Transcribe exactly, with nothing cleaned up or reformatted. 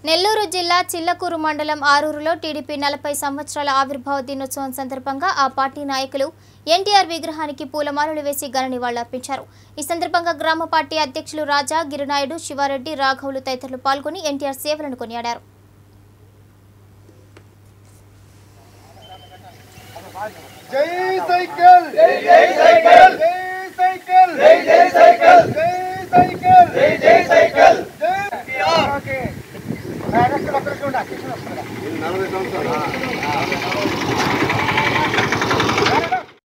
నెల్లూరు జిల్లా చిల్లకూరు మండలం ఆరూరులో టీడీపీ నలభై సంవత్సరాల ఆవిర్భావ దినోత్సవం సందర్భంగా ఆ పార్టీ నాయకులు ఎన్టీఆర్ విగ్రహానికి పూలమాలలు వేసి ఘన నివాళులర్పించారు। ఈ సందర్భంగా గ్రామ పార్టీ అధ్యక్షులు రాజా, గిరినాయుడు, శివారెడ్డి, రాఘవులు తదితరులు పాల్గొని ఎన్టీఆర్ సేవలను కొనియాడారు। జై సైకిల్ జై జై సైకిల్ జై సైకిల్ జై జై సైకిల్ జై సైకిల్ జై జై సైకిల్ జై ఓకే డైరెక్ట్ పక్కన చూడండి కిషన్ వస్తాడా నలభై సంవత్సరాలు